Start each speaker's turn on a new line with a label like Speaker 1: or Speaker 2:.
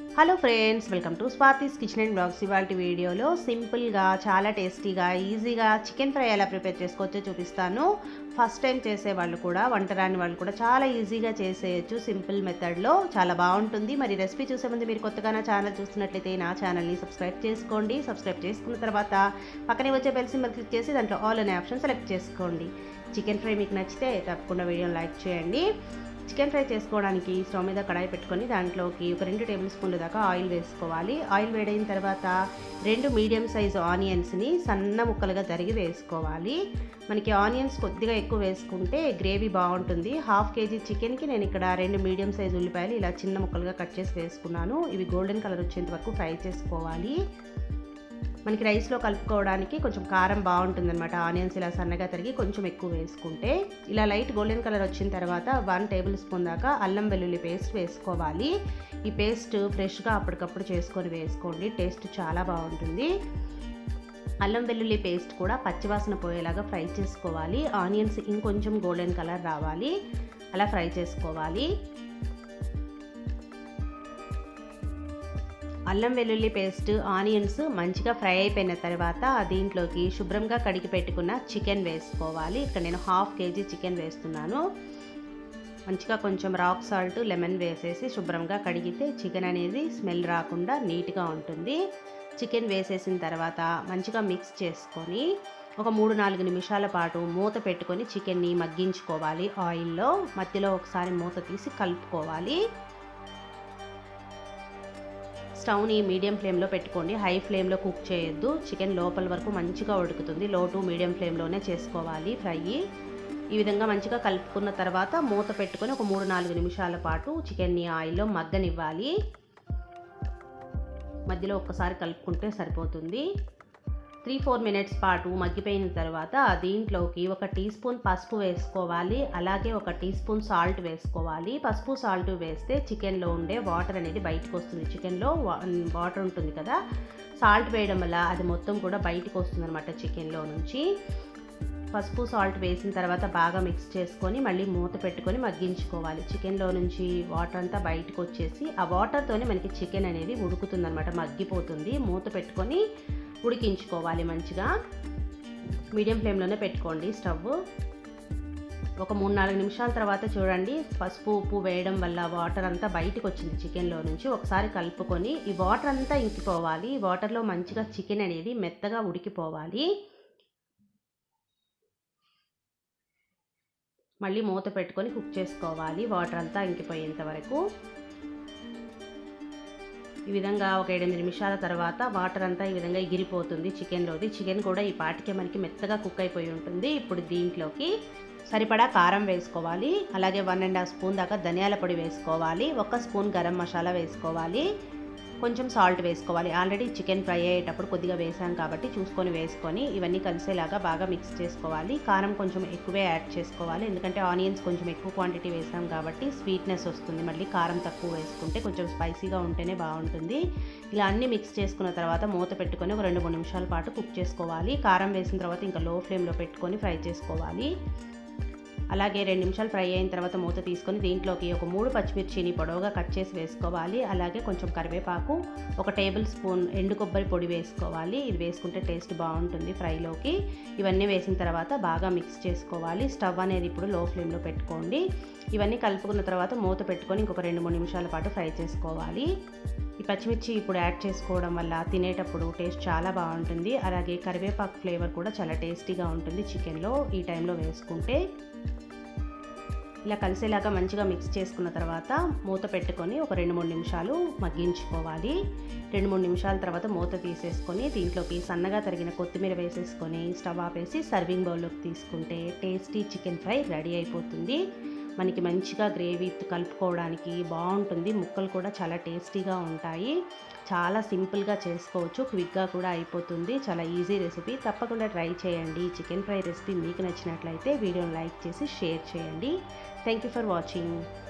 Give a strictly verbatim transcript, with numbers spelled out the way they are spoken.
Speaker 1: Hello friends, welcome to Swathi's kitchen and blogs. ఇవాల్టి వీడియోలో సింపుల్గా చాలా టేస్టీగా ఈజీగా చికెన్ ఫ్రై ఎలా ప్రిపేర్ చేసుకోవచ్చో చూపిస్తాను. ఫస్ట్ టైం చేసే వాళ్ళు కూడా, వంట రాని వాళ్ళు కూడా చాలా ఈజీగా చేసేయచ్చు. సింపుల్ మెథడ్లో చాలా బాగుంటుంది. మరి రెసిపీ చూసే ముందు మీరు కొత్తగా నా ఛానల్ చూస్తున్నట్లయితే నా ఛానల్ని సబ్స్క్రైబ్ చేసుకోండి. సబ్స్క్రైబ్ చేసుకున్న తర్వాత పక్కనే వచ్చే బెల్ సింబల్ క్లిక్ చేసి దాంట్లో ఆల్ అనే ఆప్షన్ సెలెక్ట్ చేసుకోండి. చికెన్ ఫ్రై మీకు నచ్చితే తప్పకుండా వీడియోని లైక్ చేయండి. చికెన్ ఫ్రై చేసుకోవడానికి స్టవ్ మీద కడాయి పెట్టుకొని దాంట్లోకి ఒక రెండు టేబుల్ స్పూన్ల దాకా ఆయిల్ వేసుకోవాలి. ఆయిల్ వేడైన తర్వాత రెండు మీడియం సైజు ఆనియన్స్ని సన్న ముక్కలుగా తరిగి వేసుకోవాలి. మనకి ఆనియన్స్ కొద్దిగా ఎక్కువ వేసుకుంటే గ్రేవీ బాగుంటుంది. హాఫ్ కేజీ చికెన్కి నేను ఇక్కడ రెండు మీడియం సైజు ఉల్లిపాయలు ఇలా చిన్న ముక్కలుగా కట్ చేసి వేసుకున్నాను. ఇవి గోల్డెన్ కలర్ వచ్చేంత వరకు ఫ్రై చేసుకోవాలి. మనకి రైస్లో కలుపుకోవడానికి కొంచెం కారం బాగుంటుంది అనమాట. ఆనియన్స్ ఇలా సన్నగా తరిగి కొంచెం ఎక్కువ వేసుకుంటే. ఇలా లైట్ గోల్డెన్ కలర్ వచ్చిన తర్వాత వన్ టేబుల్ స్పూన్ దాకా అల్లం వెల్లుల్లి పేస్ట్ వేసుకోవాలి. ఈ పేస్ట్ ఫ్రెష్గా అప్పటికప్పుడు చేసుకొని వేసుకోండి, టేస్ట్ చాలా బాగుంటుంది. అల్లం వెల్లుల్లి పేస్ట్ కూడా పచ్చివాసన పోయేలాగా ఫ్రై చేసుకోవాలి. ఆనియన్స్ ఇంకొంచెం గోల్డెన్ కలర్ రావాలి, అలా ఫ్రై చేసుకోవాలి. అల్లం వెల్లుల్లి పేస్ట్ ఆనియన్స్ మంచిగా ఫ్రై అయిపోయిన తర్వాత దీంట్లోకి శుభ్రంగా కడిగి పెట్టుకున్న చికెన్ వేసుకోవాలి. ఇక్కడ నేను హాఫ్ కేజీ చికెన్ వేస్తున్నాను. మంచిగా కొంచెం రాక్ సాల్ట్, లెమన్ వేసేసి శుభ్రంగా కడిగితే చికెన్ అనేది స్మెల్ రాకుండా నీట్గా ఉంటుంది. చికెన్ వేసేసిన తర్వాత మంచిగా మిక్స్ చేసుకొని ఒక మూడు నాలుగు నిమిషాల పాటు మూత పెట్టుకొని చికెన్ని మగ్గించుకోవాలి ఆయిల్లో. మధ్యలో ఒకసారి మూత తీసి కలుపుకోవాలి. స్టవ్ని మీడియం ఫ్లేమ్లో పెట్టుకోండి, హై ఫ్లేమ్లో కుక్ చేయొద్దు. చికెన్ లోపల వరకు మంచిగా ఉడుకుతుంది. లో టు మీడియం ఫ్లేమ్లోనే చేసుకోవాలి ఫ్రై. ఈ విధంగా మంచిగా కలుపుకున్న తర్వాత మూత పెట్టుకొని ఒక మూడు నాలుగు నిమిషాల పాటు చికెన్ని ఆయిల్లో మగ్గనివ్వాలి. మధ్యలో ఒక్కసారి కలుపుకుంటే సరిపోతుంది. త్రీ ఫోర్ మినిట్స్ పాటు మగ్గిపోయిన తర్వాత దీంట్లోకి ఒక టీ స్పూన్ పసుపు వేసుకోవాలి. అలాగే ఒక టీ స్పూన్ సాల్ట్ వేసుకోవాలి. పసుపు సాల్ట్ వేస్తే చికెన్లో ఉండే వాటర్ అనేది బయటకు వస్తుంది. చికెన్లో వాటర్ ఉంటుంది కదా, సాల్ట్ వేయడం వల్ల అది మొత్తం కూడా బయటకు వస్తుంది అనమాట చికెన్లో నుంచి. పసుపు సాల్ట్ వేసిన తర్వాత బాగా మిక్స్ చేసుకొని మళ్ళీ మూత పెట్టుకొని మగ్గించుకోవాలి. చికెన్లో నుంచి వాటర్ అంతా బయటకు వచ్చేసి ఆ వాటర్తోనే మనకి చికెన్ అనేది ఉడుకుతుంది అనమాట, మగ్గిపోతుంది. మూత పెట్టుకొని ఉడికించుకోవాలి మంచిగా. మీడియం ఫ్లేమ్లోనే పెట్టుకోండి స్టవ్. ఒక మూడు నాలుగు నిమిషాల తర్వాత చూడండి, పసుపు ఉప్పు వేయడం వల్ల వాటర్ అంతా బయటకు వచ్చింది చికెన్లో నుంచి. ఒకసారి కలుపుకొని ఈ వాటర్ అంతా ఇంకిపోవాలి. ఈ వాటర్లో మంచిగా చికెన్ అనేది మెత్తగా ఉడికిపోవాలి. మళ్ళీ మూత పెట్టుకొని కుక్ చేసుకోవాలి వాటర్ అంతా ఇంకిపోయేంత వరకు. ఈ విధంగా ఒక ఏడెనిమిది నిమిషాల తర్వాత వాటర్ అంతా ఈ విధంగా ఎగిరిపోతుంది చికెన్లోది. చికెన్ కూడా ఈ పాటికే మనకి మెత్తగా కుక్ అయిపోయి ఉంటుంది. ఇప్పుడు దీంట్లోకి సరిపడా కారం వేసుకోవాలి. అలాగే వన్ అండ్ హాఫ్ స్పూన్ దాకా ధనియాల పొడి వేసుకోవాలి. ఒక స్పూన్ గరం మసాలా వేసుకోవాలి. కొంచెం సాల్ట్ వేసుకోవాలి. ఆల్రెడీ చికెన్ ఫ్రై అయ్యేటప్పుడు కొద్దిగా వేసాం కాబట్టి చూసుకొని వేసుకొని ఇవన్నీ కలిసేలాగా బాగా మిక్స్ చేసుకోవాలి. కారం కొంచెం ఎక్కువే యాడ్ చేసుకోవాలి, ఎందుకంటే ఆనియన్స్ కొంచెం ఎక్కువ క్వాంటిటీ వేసాం కాబట్టి స్వీట్నెస్ వస్తుంది. మళ్ళీ కారం తక్కువ వేసుకుంటే కొంచెం స్పైసీగా ఉంటేనే బాగుంటుంది. ఇలా అన్నీ మిక్స్ చేసుకున్న తర్వాత మూత పెట్టుకొని ఒక రెండు మూడు నిమిషాల పాటు కుక్ చేసుకోవాలి. కారం వేసిన తర్వాత ఇంకా లో ఫ్లేమ్లో పెట్టుకొని ఫ్రై చేసుకోవాలి. అలాగే రెండు నిమిషాలు ఫ్రై అయిన తర్వాత మూత తీసుకొని దీంట్లోకి ఒక మూడు పచ్చిమిర్చిని పొడవుగా కట్ చేసి వేసుకోవాలి. అలాగే కొంచెం కరివేపాకు, ఒక టేబుల్ స్పూన్ ఎండు కొబ్బరి పొడి వేసుకోవాలి. ఇది వేసుకుంటే టేస్ట్ బాగుంటుంది ఫ్రైలోకి. ఇవన్నీ వేసిన తర్వాత బాగా మిక్స్ చేసుకోవాలి. స్టవ్ అనేది ఇప్పుడు లో ఫ్లేమ్లో పెట్టుకోండి. ఇవన్నీ కలుపుకున్న తర్వాత మూత పెట్టుకొని ఇంకొక రెండు మూడు నిమిషాల పాటు ఫ్రై చేసుకోవాలి. ఈ పచ్చిమిర్చి ఇప్పుడు యాడ్ చేసుకోవడం వల్ల తినేటప్పుడు టేస్ట్ చాలా బాగుంటుంది. అలాగే కరివేపాకు ఫ్లేవర్ కూడా చాలా టేస్టీగా ఉంటుంది చికెన్లో ఈ టైంలో వేసుకుంటే. ఇలా కలిసేలాగా మంచిగా మిక్స్ చేసుకున్న తర్వాత మూత పెట్టుకొని ఒక రెండు మూడు నిమిషాలు మగ్గించుకోవాలి. రెండు మూడు నిమిషాల తర్వాత మూత తీసేసుకొని దీంట్లోకి సన్నగా తరిగిన కొత్తిమీర వేసేసుకొని స్టవ్ ఆపేసి సర్వింగ్ బౌల్లోకి తీసుకుంటే టేస్టీ చికెన్ ఫ్రై రెడీ అయిపోతుంది. మనకి మంచిగా గ్రేవీ కలుపుకోవడానికి బాగుంటుంది. ముక్కలు కూడా చాలా టేస్టీగా ఉంటాయి. చాలా సింపుల్గా చేసుకోవచ్చు, క్విక్గా కూడా అయిపోతుంది. చాలా ఈజీ రెసిపీ, తప్పకుండా ట్రై చేయండి. చికెన్ ఫ్రై రెసిపీ మీకు నచ్చినట్లయితే వీడియోని లైక్ చేసి షేర్ చేయండి. Thank you for watching.